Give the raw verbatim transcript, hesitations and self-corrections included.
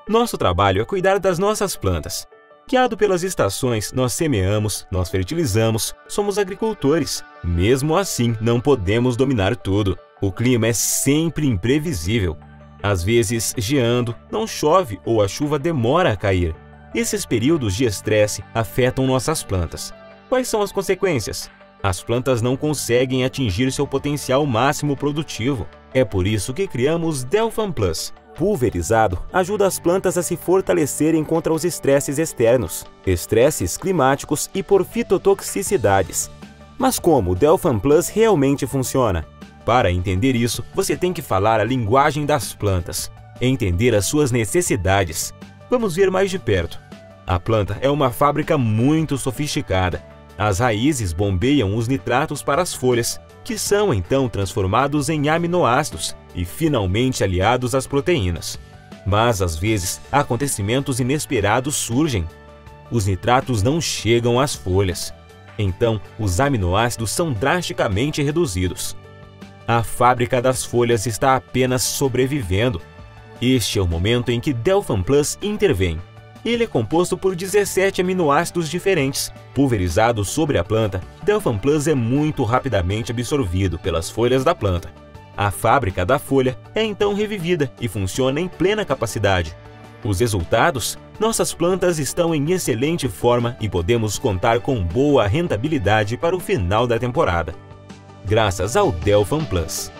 Nosso trabalho é cuidar das nossas plantas. Guiado pelas estações, nós semeamos, nós fertilizamos, somos agricultores. Mesmo assim, não podemos dominar tudo. O clima é sempre imprevisível. Às vezes, geando, não chove ou a chuva demora a cair. Esses períodos de estresse afetam nossas plantas. Quais são as consequências? As plantas não conseguem atingir seu potencial máximo produtivo. É por isso que criamos Delfam Plus. Pulverizado ajuda as plantas a se fortalecerem contra os estresses externos, estresses climáticos e por fitotoxicidades. Mas como o Delfam Plus realmente funciona? Para entender isso, você tem que falar a linguagem das plantas, entender as suas necessidades. Vamos ver mais de perto. A planta é uma fábrica muito sofisticada. As raízes bombeiam os nitratos para as folhas, que são então transformados em aminoácidos e finalmente aliados às proteínas. Mas às vezes, acontecimentos inesperados surgem. Os nitratos não chegam às folhas. Então, os aminoácidos são drasticamente reduzidos. A fábrica das folhas está apenas sobrevivendo. Este é o momento em que Delfam Plus intervém. Ele é composto por dezessete aminoácidos diferentes. Pulverizado sobre a planta, Delfam Plus é muito rapidamente absorvido pelas folhas da planta. A fábrica da folha é então revivida e funciona em plena capacidade. Os resultados? Nossas plantas estão em excelente forma e podemos contar com boa rentabilidade para o final da temporada. Graças ao Delfam Plus.